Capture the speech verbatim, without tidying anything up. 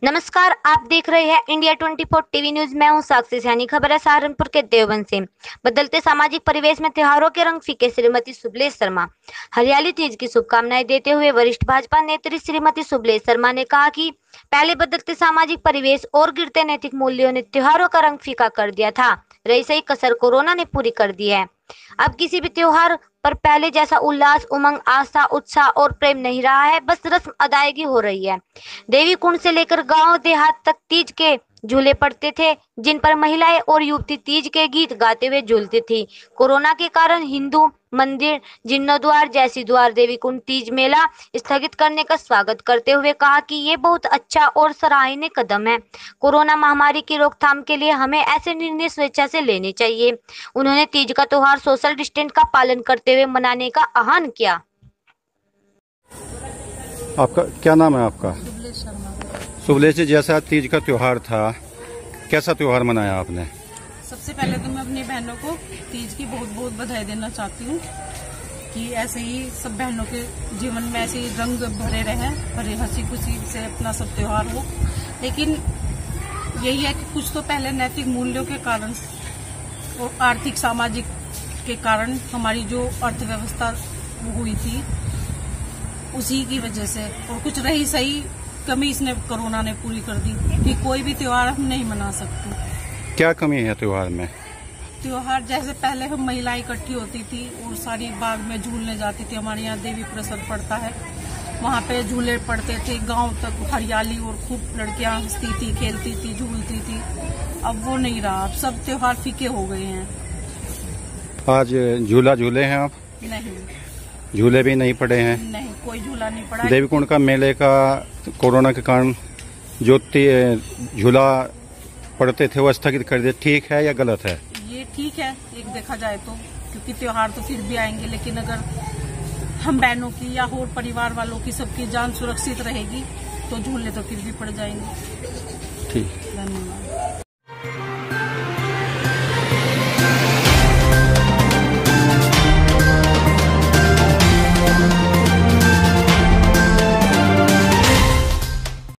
नमस्कार, आप देख रहे हैं इंडिया चौबीस टीवी न्यूज। मैं हूं साक्षी सैनी। खबर है सहारनपुर के देवबंद से। बदलते सामाजिक परिवेश में त्योहारों के रंग फीके। श्रीमती सुबलेश शर्मा। हरियाली तीज की शुभकामनाएं देते हुए वरिष्ठ भाजपा नेत्री श्रीमती सुबलेश शर्मा ने कहा कि पहले बदलते सामाजिक परिवेश और गिरते नैतिक मूल्यों ने त्योहारों का रंग फीका कर दिया था। रही सही कसर कोरोना ने पूरी कर दी है। अब किसी भी त्योहार पर पहले जैसा उल्लास, उमंग, आस्था, उत्साह और प्रेम नहीं रहा है। बस रस्म अदायगी हो रही है। देवी कुंड से लेकर गांव देहात तक तीज के झूले पड़ते थे, जिन पर महिलाएं और युवती तीज के गीत गाते हुए झूलती थी। कोरोना के कारण हिंदू मंदिर जीर्णोद्वार जैसी द्वार देवी कुंड तीज मेला स्थगित करने का स्वागत करते हुए कहा कि ये बहुत अच्छा और सराहनीय कदम है। कोरोना महामारी की रोकथाम के लिए हमें ऐसे निर्णय स्वेच्छा से लेने चाहिए। उन्होंने तीज का त्योहार सोशल डिस्टेंस का पालन करते हुए मनाने का आह्वान किया। आपका क्या नाम है? आपका सुबलेश शर्मा। सुबलेश जी, जैसा तीज का त्योहार था, कैसा त्योहार मनाया आपने? सबसे पहले तो मैं अपनी बहनों को तीज की बहुत बहुत बधाई देना चाहती हूँ कि ऐसे ही सब बहनों के जीवन में ऐसे ही रंग भरे रहें, भरे हंसी खुशी से अपना सब त्योहार हो। लेकिन यही है कि कुछ तो पहले नैतिक मूल्यों के कारण और आर्थिक सामाजिक के कारण हमारी जो अर्थव्यवस्था हुई थी उसी की वजह से, और कुछ रही सही कमी इसने कोरोना ने पूरी कर दी कि कोई भी त्योहार हम नहीं मना सकते। क्या कमी है त्योहार में? त्योहार जैसे पहले हम महिलाएं इकट्ठी होती थी और सारी बाग में झूलने जाती थी। हमारे यहाँ देवी प्रसाद पड़ता है, वहाँ पे झूले पड़ते थे, गांव तक हरियाली और खूब लड़कियां हंसती थी, खेलती थी, झूलती थी। अब वो नहीं रहा, अब सब त्योहार फीके हो गए हैं। आज झूला झूले हैं आप? नहीं, झूले भी नहीं पड़े हैं? नहीं, कोई झूला नहीं पड़ा। देवी कुंड का मेले का कोरोना के कारण जो झूला पड़ते थे वो स्थगित कर दिए, ठीक है या गलत है? ये ठीक है एक देखा जाए तो, क्योंकि त्योहार तो फिर भी आएंगे। लेकिन अगर हम बहनों की या और परिवार वालों की सबकी जान सुरक्षित रहेगी तो झूले तो फिर भी पड़ जाएंगे। ठीक, धन्यवाद।